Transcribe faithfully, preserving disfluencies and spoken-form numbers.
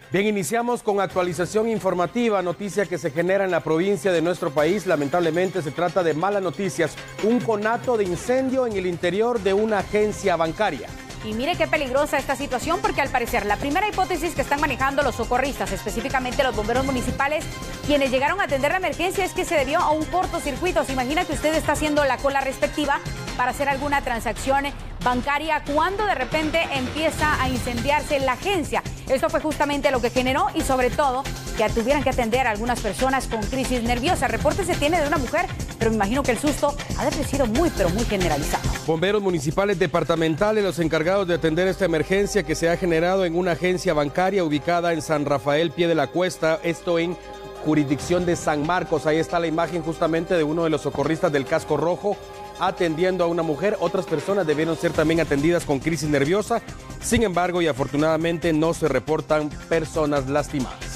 Bien, iniciamos con actualización informativa, noticia que se genera en la provincia de nuestro país. Lamentablemente se trata de malas noticias, un conato de incendio en el interior de una agencia bancaria. Y mire qué peligrosa esta situación, porque al parecer la primera hipótesis que están manejando los socorristas, específicamente los bomberos municipales, quienes llegaron a atender la emergencia, es que se debió a un cortocircuito. Se imagina que usted está haciendo la cola respectiva para hacer alguna transacción bancaria cuando de repente empieza a incendiarse la agencia. Esto fue justamente lo que generó y sobre todo que tuvieran que atender a algunas personas con crisis nerviosa. El reporte se tiene de una mujer, pero me imagino que el susto ha de haber sido muy, pero muy generalizado. Bomberos municipales departamentales, los encargados de atender esta emergencia que se ha generado en una agencia bancaria ubicada en San Rafael, Pie de la Cuesta, esto en jurisdicción de San Marcos. Ahí está la imagen justamente de uno de los socorristas del casco rojo atendiendo a una mujer. Otras personas debieron ser también atendidas con crisis nerviosa. Sin embargo, y afortunadamente no se reportan personas lastimadas.